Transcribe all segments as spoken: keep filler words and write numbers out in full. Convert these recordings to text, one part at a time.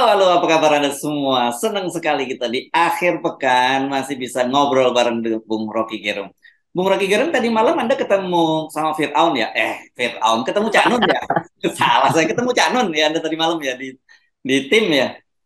halo, apa kabar Anda semua? Senang sekali kita di akhir pekan masih bisa ngobrol bareng dengan Bung Rocky Gerung. Bung Rocky Gerung, tadi malam Anda ketemu sama Fir'aun ya? Eh, Fir'aun, ketemu Cak Nun ya? Salah, saya ketemu Cak Nun ya Anda tadi malam ya di di tim ya?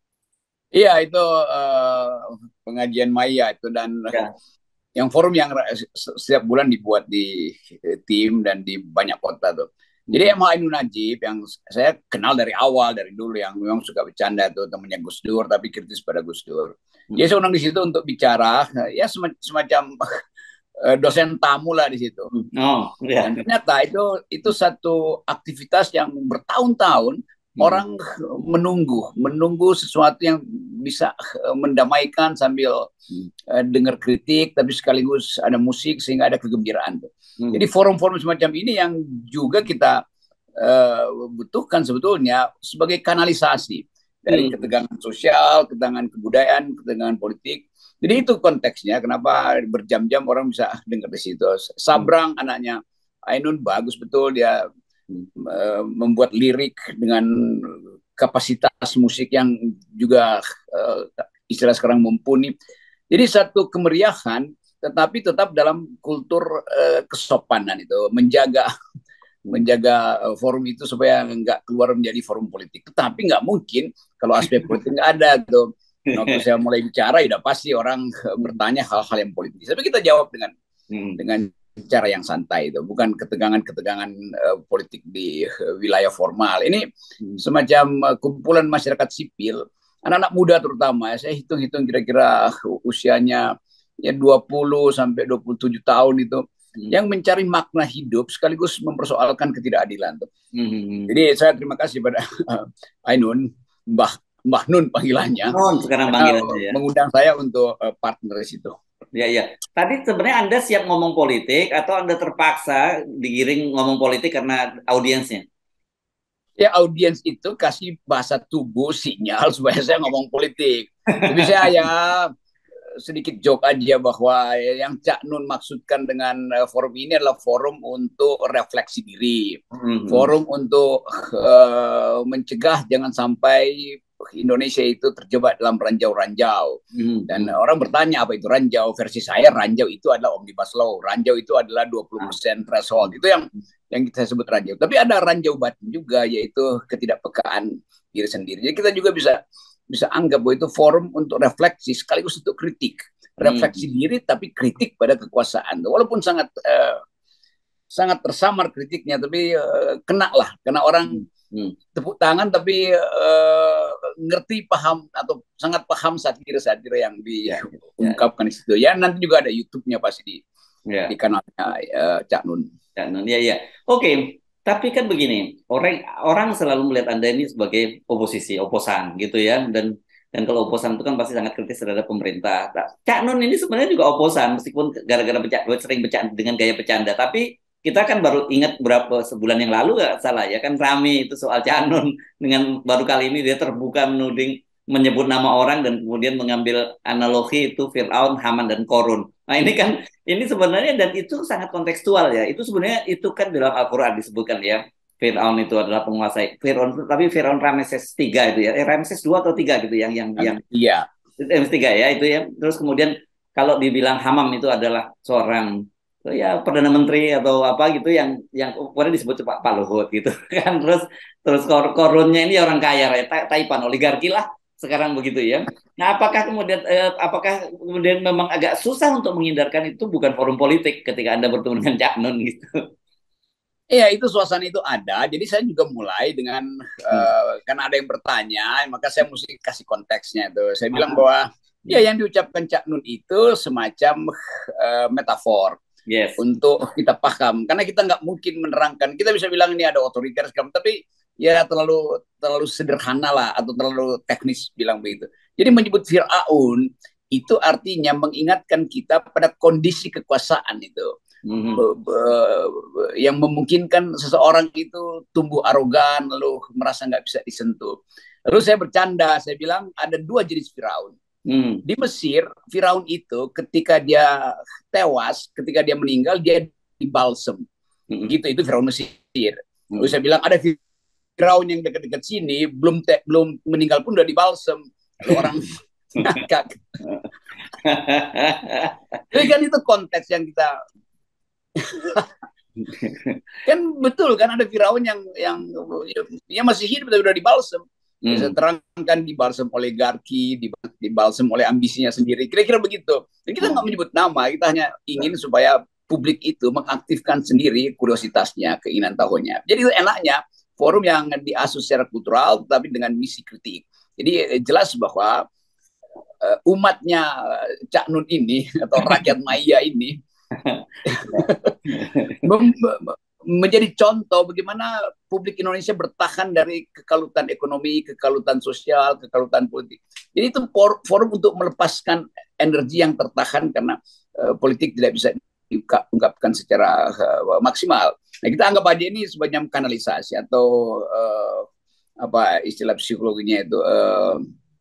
Iya itu eh, pengajian Maya itu dan Ya. yang forum yang setiap bulan dibuat di tim dan di banyak kota tuh. Jadi Hmm. emang Ainun Najib yang saya kenal dari awal dari dulu yang memang suka bercanda tuh temannya Gus Dur tapi kritis pada Gus Dur. Jadi Hmm. saya undang di situ untuk bicara ya semacam eh, dosen tamu lah di situ. Oh, Dan ya. ternyata itu itu satu aktivitas yang bertahun-tahun Hmm. orang menunggu, menunggu sesuatu yang bisa eh, mendamaikan sambil Hmm. eh, dengar kritik, tapi sekaligus ada musik sehingga ada kegembiraan. Jadi Hmm. forum-forum semacam ini yang juga kita eh, butuhkan sebetulnya sebagai kanalisasi dari Hmm. ketegangan sosial, ketegangan kebudayaan, ketegangan politik. Jadi itu konteksnya kenapa berjam-jam orang bisa dengar di situ. Hmm. Sabrang anaknya Ainun bagus betul dia uh, membuat lirik dengan kapasitas musik yang juga uh, istilah sekarang mumpuni. Jadi satu kemeriahan tetapi tetap dalam kultur uh, kesopanan itu menjaga Hmm. menjaga uh, forum itu supaya nggak keluar menjadi forum politik. Tetapi nggak mungkin kalau aspek politik nggak ada tuh. Nah, waktu saya mulai bicara, ya pasti orang Hmm. bertanya hal-hal yang politis. Tapi kita jawab dengan Hmm. dengan cara yang santai itu, bukan ketegangan-ketegangan uh, politik di uh, wilayah formal. Ini Hmm. semacam uh, kumpulan masyarakat sipil, anak-anak muda terutama. Saya hitung-hitung kira-kira usianya ya dua puluh sampai dua puluh tujuh tahun itu Hmm. yang mencari makna hidup sekaligus mempersoalkan ketidakadilan tuh. Hmm. Jadi saya terima kasih pada uh, Ainun, Mbah Mbah Nun panggilannya, Non sekarang karena panggilannya ya. mengundang saya untuk uh, partner di situ. Ya, ya. Tadi sebenarnya Anda siap ngomong politik atau Anda terpaksa digiring ngomong politik karena audiensnya? Ya audiens itu kasih bahasa tubuh sinyal supaya saya ngomong politik. Tapi saya ya sedikit joke aja bahwa yang Cak Nun maksudkan dengan uh, forum ini adalah forum untuk refleksi diri, Hmm. forum untuk uh, mencegah jangan sampai Indonesia itu terjebak dalam ranjau-ranjau. Dan Hmm. orang bertanya apa itu ranjau? Versi saya ranjau itu adalah omnibus law. Ranjau itu adalah dua puluh Ah. persen threshold. Itu yang yang kita sebut ranjau. Tapi ada ranjau batin juga yaitu ketidakpekaan diri sendiri. Jadi kita juga bisa bisa anggap bahwa itu forum untuk refleksi sekaligus untuk kritik. Refleksi Hmm. diri tapi kritik pada kekuasaan. Walaupun sangat uh, sangat tersamar kritiknya tapi uh, kena lah, kena orang Hmm. tepuk tangan tapi uh, ngerti paham atau sangat paham satire-satire yang Ya, ya, diungkapkan di situ. Ya nanti juga ada YouTube-nya pasti di di ya. kanalnya uh, Cak Nun. Ya, non, ya, ya. Oke, tapi kan begini, orang orang selalu melihat Anda ini sebagai oposisi, oposan gitu ya, dan dan kalau oposan itu kan pasti sangat kritis terhadap pemerintah. Nah, Cak Nun ini sebenarnya juga oposan, meskipun gara-gara beca- sering bercanda dengan gaya bercanda, tapi kita kan baru ingat berapa sebulan yang lalu nggak salah ya kan rame itu soal Cak Nun dengan baru kali ini dia terbuka menuding menyebut nama orang dan kemudian mengambil analogi itu Fir'aun, Haman dan Korun. Nah ini kan ini sebenarnya dan itu sangat kontekstual ya. Itu sebenarnya itu kan dalam Al-Qur'an disebutkan ya. Firaun itu adalah penguasa Firaun tapi Firaun Ramses tiga itu ya. Eh, Ramses dua atau tiga gitu yang yang yang Iya. Ramses tiga ya itu ya. Terus kemudian kalau dibilang Hamam itu adalah seorang ya perdana menteri atau apa gitu yang yang kemudian disebut Pak Pak Luhut gitu kan. Terus terus kor korunnya ini orang kaya ya, Taipan oligarki lah sekarang begitu ya. Nah, apakah kemudian eh, apakah kemudian memang agak susah untuk menghindarkan itu bukan forum politik ketika Anda bertemu dengan Cak Nun gitu. Iya, itu suasana itu ada. Jadi saya juga mulai dengan Hmm. uh, karena ada yang bertanya, maka saya mesti kasih konteksnya itu. Saya bilang Ah, bahwa ya hmm. yang diucapkan Cak Nun itu semacam uh, metafor Yes. untuk kita paham. Karena kita nggak mungkin menerangkan. Kita bisa bilang ini ada otoriter segala, tapi ya terlalu terlalu sederhana lah atau terlalu teknis bilang begitu. Jadi menyebut Fir'aun itu artinya mengingatkan kita pada kondisi kekuasaan itu Hmm. yang memungkinkan seseorang itu tumbuh arogan lalu merasa nggak bisa disentuh. Lalu saya bercanda, saya bilang ada dua jenis Firaun. Hmm. Di Mesir, Firaun itu ketika dia tewas, ketika dia meninggal, dia dibalsem. Hmm. Gitu, itu Firaun Mesir. Lalu Hmm. saya bilang ada Firaun yang dekat-dekat sini belum te, belum meninggal pun udah dibalsem orang ngakak. Jadi kan itu konteks yang kita kan betul kan, ada Firaun yang yang yang masih hidup tapi udah dibalsem. Hmm. Ya, saya terangkan dibalsem oligarki, dibalsem oleh ambisinya sendiri. Kira-kira begitu. Dan kita nggak menyebut nama, kita hanya ingin supaya publik itu mengaktifkan sendiri kuriositasnya, keinginan tahunya. Jadi itu enaknya forum yang diasuh secara kultural, tapi dengan misi kritik. Jadi jelas bahwa uh, umatnya Cak Nun ini atau rakyat Maya ini menjadi contoh bagaimana publik Indonesia bertahan dari kekalutan ekonomi, kekalutan sosial, kekalutan politik. Jadi itu forum untuk melepaskan energi yang tertahan karena uh, politik tidak bisa diungkapkan secara uh, maksimal. Nah, kita anggap aja ini sebagai kanalisasi atau uh, apa istilah psikologinya itu uh,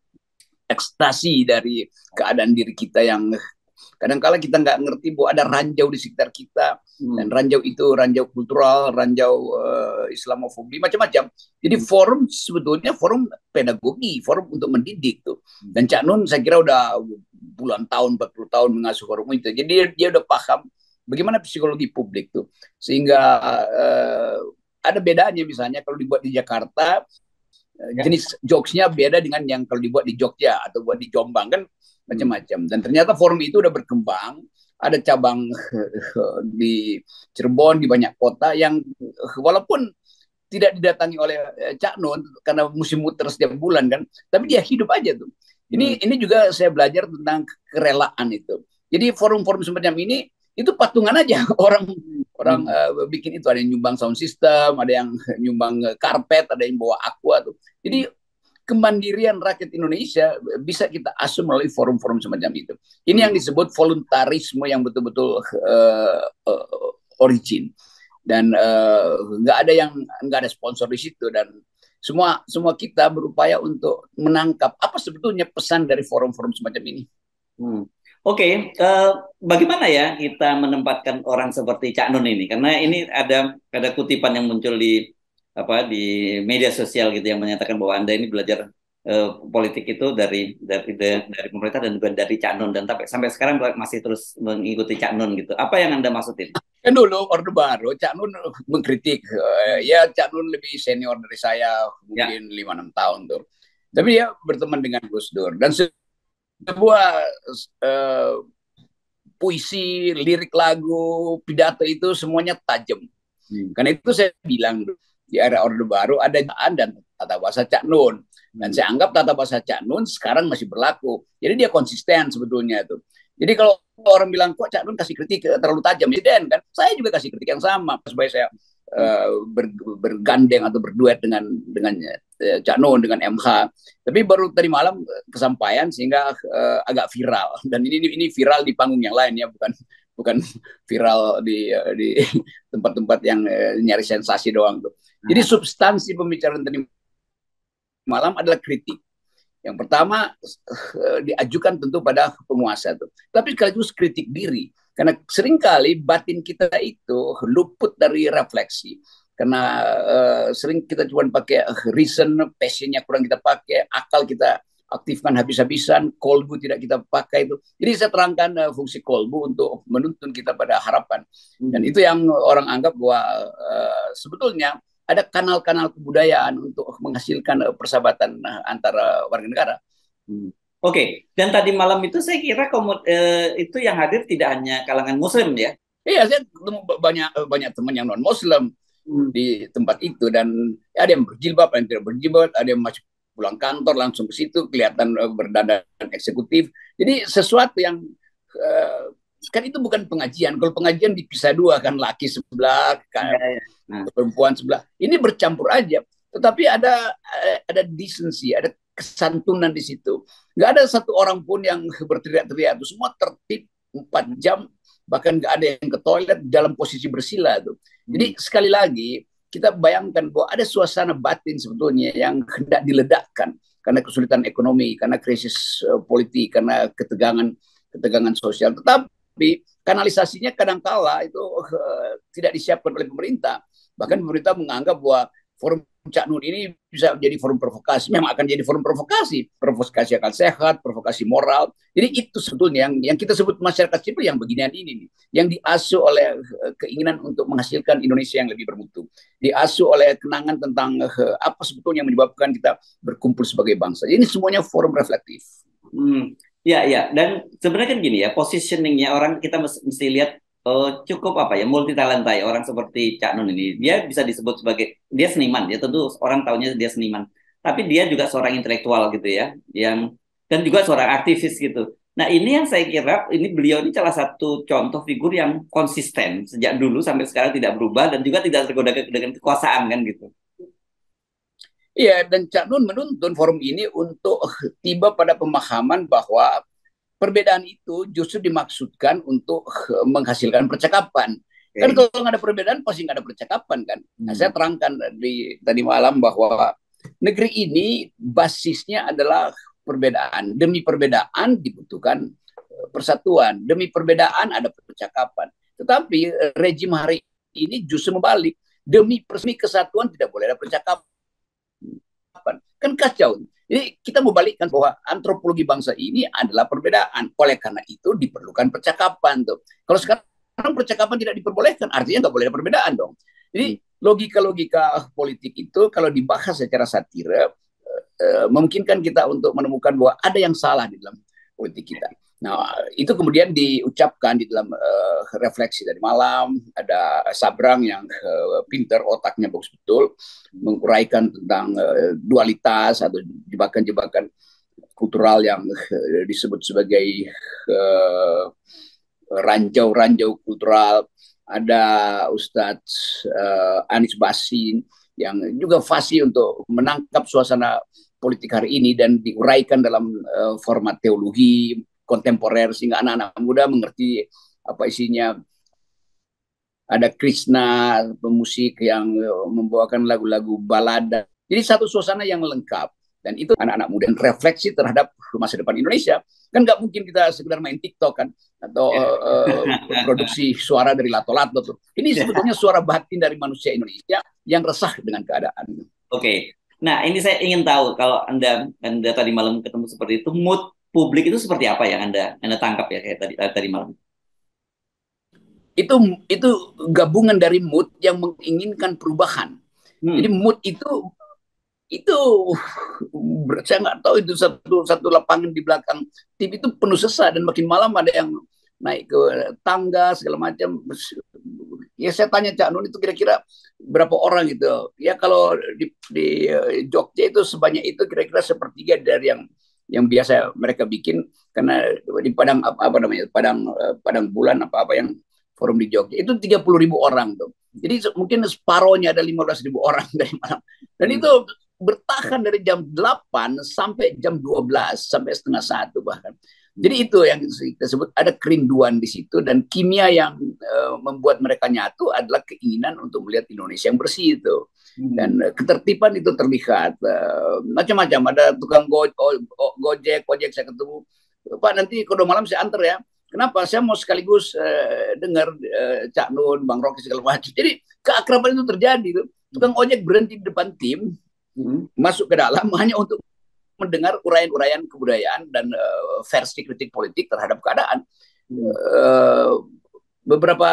ekstasi dari keadaan diri kita yang kadang-kala kita nggak ngerti bahwa ada ranjau di sekitar kita, hmm. dan ranjau itu ranjau kultural, ranjau uh, Islamofobi, macam-macam. Jadi forum sebetulnya forum pedagogi, forum untuk mendidik tuh. Dan Cak Nun saya kira udah puluhan tahun, empat puluh tahun mengasuh forum itu. Jadi dia, dia udah paham bagaimana psikologi publik tuh. Sehingga uh, ada bedanya misalnya kalau dibuat di Jakarta, ya. Jenis jokesnya beda dengan yang kalau dibuat di Jogja atau buat di Jombang kan macam-macam. Dan ternyata forum itu udah berkembang, ada cabang di Cirebon, di banyak kota yang walaupun tidak didatangi oleh Cak Nun karena musim muter setiap bulan kan, tapi dia hidup aja tuh. Ini hmm. ini juga saya belajar tentang kerelaan itu. Jadi forum-forum semacam ini itu patungan aja orang orang hmm. uh, bikin itu, ada yang nyumbang sound system, ada yang nyumbang karpet, ada yang bawa aqua tuh. Jadi kemandirian rakyat Indonesia bisa kita asuh melalui forum-forum semacam itu. Ini hmm. yang disebut voluntarisme yang betul-betul uh, uh, origin, dan nggak uh, ada yang nggak ada sponsor di situ, dan semua semua kita berupaya untuk menangkap apa sebetulnya pesan dari forum-forum semacam ini. Hmm. Oke, okay. uh, bagaimana ya kita menempatkan orang seperti Cak Nun ini? Karena ini ada ada kutipan yang muncul di apa di media sosial gitu yang menyatakan bahwa Anda ini belajar uh, politik itu dari dari dari pemerintah dan juga dari Cak Nun, dan sampai sampai sekarang masih terus mengikuti Cak Nun gitu. Apa yang Anda maksudin? Kan dulu Orde Baru Cak Nun mengkritik, uh, ya Cak Nun lebih senior dari saya mungkin lima enam tahun tuh. Tapi dia berteman dengan Gus Dur, dan sebuah uh, puisi, lirik lagu, pidato itu semuanya tajam. Hmm. Karena itu saya bilang di era Orde Baru ada dan tata bahasa Cak Nun, dan saya anggap tata bahasa Cak Nun sekarang masih berlaku. Jadi dia konsisten sebetulnya itu. Jadi kalau orang bilang kok Cak Nun kasih kritik terlalu tajam, ya kan saya juga kasih kritik yang sama supaya saya uh, ber, bergandeng atau berduet dengan dengan uh, Cak Nun, dengan M H. Tapi baru tadi malam kesampaian sehingga uh, agak viral, dan ini ini viral di panggung yang lain ya, bukan bukan viral di di tempat-tempat yang uh, nyari sensasi doang tuh. Jadi substansi pembicaraan tadi malam adalah kritik. Yang pertama uh, diajukan tentu pada penguasa tuh, tapi sekaligus kritik diri, karena seringkali batin kita itu luput dari refleksi. Karena uh, sering kita cuma pakai reason, passionnya kurang kita pakai, akal kita aktifkan habis-habisan, kolbu tidak kita pakai itu. Jadi saya terangkan uh, fungsi kolbu untuk menuntun kita pada harapan. Dan itu yang orang anggap bahwa uh, sebetulnya ada kanal-kanal kebudayaan untuk menghasilkan uh, persahabatan uh, antara warga negara. Hmm. Oke, okay. Dan tadi malam itu saya kira komod, uh, itu yang hadir tidak hanya kalangan Muslim ya? Iya, saya ketemu banyak banyak teman yang non Muslim hmm. di tempat itu, dan ada yang berjilbab, ada yang tidak berjilbab, ada yang masih pulang kantor langsung ke situ kelihatan uh, berdandan eksekutif. Jadi sesuatu yang uh, kan itu bukan pengajian. Kalau pengajian dipisah dua kan, laki sebelah, kan, ya, ya. Nah. perempuan sebelah. Ini bercampur aja. Tetapi ada ada decency, ada kesantunan di situ. Nggak ada satu orang pun yang berteriak-teriak. Itu semua tertib empat jam. Bahkan nggak ada yang ke toilet dalam posisi bersila tuh. Jadi hmm. sekali lagi kita bayangkan bahwa ada suasana batin sebetulnya yang hendak diledakkan karena kesulitan ekonomi, karena krisis uh, politik, karena ketegangan ketegangan sosial. Tetapi kanalisasinya kadangkala itu uh, tidak disiapkan oleh pemerintah. Bahkan pemerintah menganggap bahwa forum Cak Nun ini bisa menjadi forum provokasi, memang akan jadi forum provokasi, provokasi akal sehat, provokasi moral. Jadi itu sebetulnya yang yang kita sebut masyarakat sipil yang beginian ini nih, yang diasuh oleh uh, keinginan untuk menghasilkan Indonesia yang lebih bermutu, diasuh oleh kenangan tentang uh, apa sebetulnya yang menyebabkan kita berkumpul sebagai bangsa. Ini semuanya forum reflektif. Hmm, ya, ya. Dan sebenarnya kan gini ya, positioningnya orang kita mesti, mesti lihat uh, cukup apa ya, multi talenta ya. Orang seperti Cak Nun ini, dia bisa disebut sebagai dia seniman. Ya tentu orang tahunya dia seniman. Tapi dia juga seorang intelektual gitu ya, yang dan juga seorang aktivis gitu. Nah ini yang saya kira ini beliau ini salah satu contoh figur yang konsisten sejak dulu sampai sekarang tidak berubah dan juga tidak tergoda dengan kekuasaan kan gitu. Iya, dan Cak Nun menuntun forum ini untuk tiba pada pemahaman bahwa perbedaan itu justru dimaksudkan untuk menghasilkan percakapan. Kan Okay. kalau nggak ada perbedaan pasti nggak ada percakapan kan. Nah, saya terangkan di tadi malam bahwa negeri ini basisnya adalah perbedaan. Demi perbedaan dibutuhkan persatuan. Demi perbedaan ada percakapan. Tetapi rejim hari ini justru membalik. Demi kesatuan tidak boleh ada percakapan. Kan kacau. Jadi kita membalikkan bahwa antropologi bangsa ini adalah perbedaan. Oleh karena itu diperlukan percakapan tuh. Kalau sekarang percakapan tidak diperbolehkan, artinya nggak boleh ada perbedaan dong. Jadi logika-logika politik itu kalau dibahas secara satire eh, memungkinkan kita untuk menemukan bahwa ada yang salah di dalam politik kita. Nah, itu kemudian diucapkan di dalam uh, refleksi dari malam. Ada Sabrang yang uh, pinter, otaknya bagus betul, menguraikan tentang uh, dualitas atau jebakan-jebakan kultural yang uh, disebut sebagai uh, ranjau-ranjau kultural. Ada Ustadz uh, Anies Basin yang juga fasih untuk menangkap suasana politik hari ini dan diuraikan dalam uh, format teologi kontemporer sehingga anak-anak muda mengerti apa isinya. Ada Krishna, pemusik yang membawakan lagu-lagu balada. Jadi satu suasana yang lengkap. Dan itu anak-anak muda refleksi terhadap masa depan Indonesia. Kan nggak mungkin kita sekedar main TikTok kan. Atau uh, produksi suara dari lato-lato tuh. Ini sebetulnya suara batin dari manusia Indonesia yang resah dengan keadaan. Oke. Okay. Nah, ini saya ingin tahu kalau Anda Anda tadi malam ketemu seperti itu, mood publik itu seperti apa yang Anda Anda tangkap ya kayak tadi tadi malam? Itu itu gabungan dari mood yang menginginkan perubahan. Hmm. Jadi mood itu itu saya nggak tahu itu satu satu lapangan di belakang T V itu penuh sesak dan makin malam ada yang naik ke tangga segala macam. Ya saya tanya Cak Nun itu kira-kira berapa orang gitu. Ya kalau di, di Jogja itu sebanyak itu kira-kira sepertiga dari yang yang biasa mereka bikin karena di Padang apa, apa namanya Padang Padang Bulan apa-apa yang forum di Jogja itu tiga puluh ribu orang tuh. Jadi mungkin separohnya ada lima belas ribu orang dari malam. Dan hmm. itu bertahan dari jam delapan sampai jam dua belas sampai setengah satu bahkan. Jadi itu yang kita sebut ada kerinduan di situ dan kimia yang uh, membuat mereka nyatu adalah keinginan untuk melihat Indonesia yang bersih itu. Hmm. Dan uh, ketertiban itu terlihat uh, macam-macam. Ada tukang go go gojek, gojek saya ketemu. Pak nanti kalau malam saya antar ya. Kenapa? Saya mau sekaligus uh, dengar uh, Cak Nun, Bang Rocky segala macam. Jadi keakraban itu terjadi tuh. Tukang ojek berhenti di depan tim, hmm. masuk ke dalam hanya untuk mendengar uraian-uraian kebudayaan dan uh, versi kritik politik terhadap keadaan. Hmm. Uh, beberapa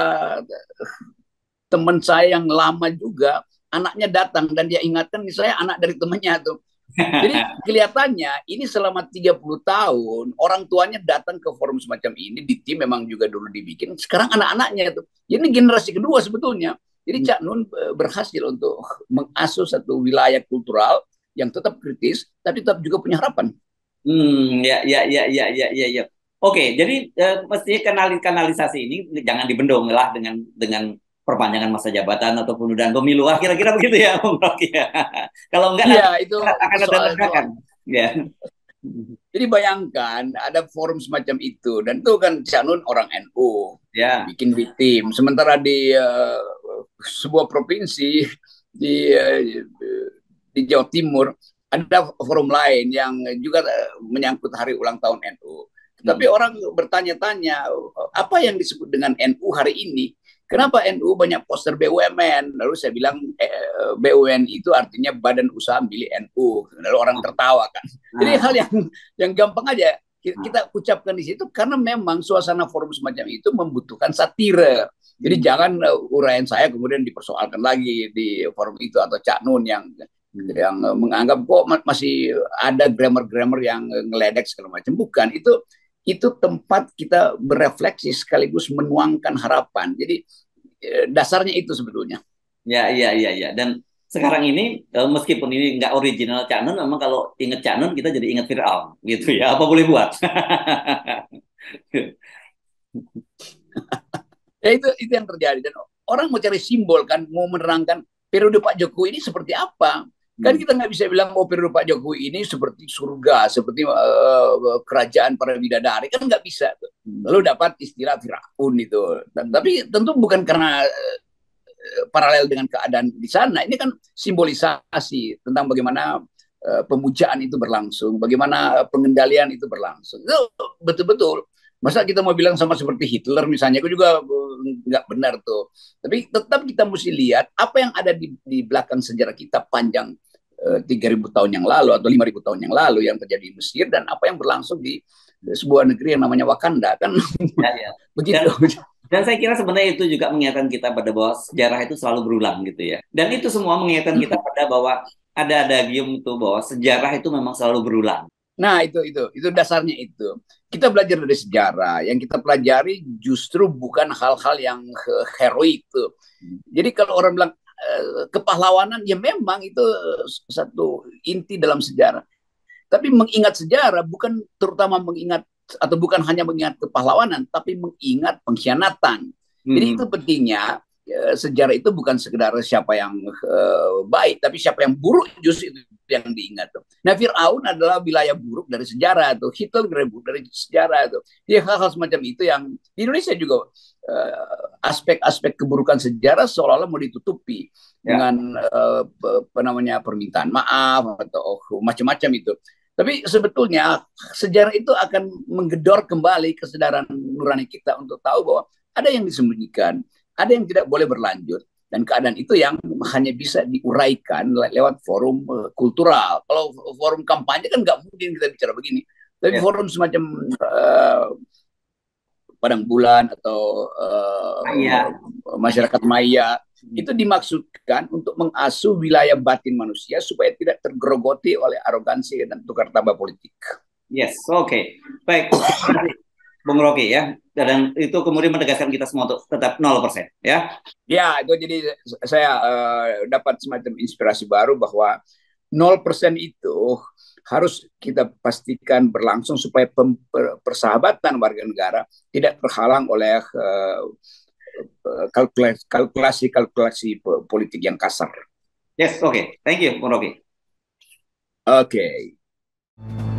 teman saya yang lama juga anaknya datang dan dia ingatkan misalnya anak dari temannya tuh. Jadi kelihatannya ini selama tiga puluh tahun orang tuanya datang ke forum semacam ini di tim memang juga dulu dibikin. Sekarang anak-anaknya tuh. Ini generasi kedua sebetulnya. Jadi Cak Nun berhasil untuk mengasuh satu wilayah kultural yang tetap kritis, tapi tetap juga punya harapan. Hmm, ya, ya, ya, ya, ya, ya, ya. Oke, jadi eh, mestinya kanal kanalisasi ini jangan dibendung lah dengan dengan perpanjangan masa jabatan atau penundaan pemilu. Ah, kira-kira begitu ya, Bung Rocky. Kalau enggak, ya, itu akan ada ledakan. Ya. Jadi bayangkan ada forum semacam itu dan itu kan Cak Nun orang N U, ya. Bikin di tim. Sementara di uh, sebuah provinsi di uh, di Jawa Timur ada forum lain yang juga menyangkut hari ulang tahun N U. Tapi hmm. orang bertanya-tanya apa yang disebut dengan N U hari ini? Kenapa N U banyak poster B U M N? Lalu saya bilang eh, B U M N itu artinya Badan Usaha Milik N U. Lalu orang tertawa kan. Jadi hal yang yang gampang aja kita ucapkan di situ karena memang suasana forum semacam itu membutuhkan satire. Jadi hmm. jangan uh, uraian saya kemudian dipersoalkan lagi di forum itu atau Cak Nun yang yang menganggap kok masih ada grammar-grammar yang ngeledek segala macam. Bukan, itu itu tempat kita berefleksi sekaligus menuangkan harapan. Jadi dasarnya itu sebetulnya. Ya, iya, iya, iya. Dan sekarang ini meskipun ini nggak original Cak Nun, memang kalau inget Cak Nun kita jadi inget Fir'aun, gitu ya. Apa boleh buat? Ya itu itu yang terjadi. Dan orang mau cari simbol kan, mau menerangkan periode Pak Jokowi ini seperti apa. Kan kita nggak bisa bilang oh periode Pak Jokowi ini seperti surga, seperti uh, kerajaan para bidadari, kan nggak bisa. Lalu dapat istilah Firaun itu. Dan, tapi tentu bukan karena uh, paralel dengan keadaan di sana. Ini kan simbolisasi tentang bagaimana uh, pemujaan itu berlangsung, bagaimana pengendalian itu berlangsung. Itu betul-betul. Masa kita mau bilang sama seperti Hitler misalnya, itu juga nggak benar tuh. Tapi tetap kita mesti lihat apa yang ada di, di belakang sejarah kita panjang tiga ribu tahun yang lalu atau lima ribu tahun yang lalu yang terjadi di Mesir dan apa yang berlangsung di sebuah negeri yang namanya Wakanda kan. Ya, ya. Begitu. Dan, dan saya kira sebenarnya itu juga mengingatkan kita pada bahwa sejarah itu selalu berulang gitu ya. Dan itu semua mengingatkan kita pada bahwa ada adagium itu bahwa sejarah itu memang selalu berulang. Nah, itu itu itu dasarnya itu. Kita belajar dari sejarah. Yang kita pelajari justru bukan hal-hal yang heroik tuh. Jadi kalau orang bilang kepahlawanan, ya memang itu satu inti dalam sejarah. Tapi mengingat sejarah bukan terutama mengingat atau bukan hanya mengingat kepahlawanan, tapi mengingat pengkhianatan. Hmm. Jadi itu pentingnya ya, sejarah itu bukan sekedar siapa yang uh, baik, tapi siapa yang buruk justru itu yang diingat. Nah, Fir'aun adalah wilayah buruk dari sejarah tuh, Hitler buruk dari sejarah tuh. Jadi hal-hal semacam itu yang di Indonesia juga aspek-aspek uh, keburukan sejarah seolah-olah mau ditutupi ya. Dengan uh, apa namanya permintaan maaf atau oh, macam-macam itu. Tapi sebetulnya sejarah itu akan menggedor kembali kesadaran nurani kita untuk tahu bahwa ada yang disembunyikan, ada yang tidak boleh berlanjut. Dan keadaan itu yang hanya bisa diuraikan lewat forum uh, kultural. Kalau forum kampanye kan nggak mungkin kita bicara begini. Tapi ya. Forum semacam uh, Padang Bulan atau uh, Maya. Masyarakat Maya itu dimaksudkan untuk mengasuh wilayah batin manusia supaya tidak tergerogoti oleh arogansi dan tukar tambah politik. Yes, oke. Okay. Baik. Bung Rocky ya, dan itu kemudian menegaskan kita semua untuk tetap nol persen ya. Ya, itu jadi saya uh, dapat semacam inspirasi baru bahwa nol persen itu harus kita pastikan berlangsung supaya persahabatan warga negara tidak terhalang oleh kalkulasi-kalkulasi politik yang kasar. Yes, oke. Okay. Thank you, Bung Rocky. Oke. Okay.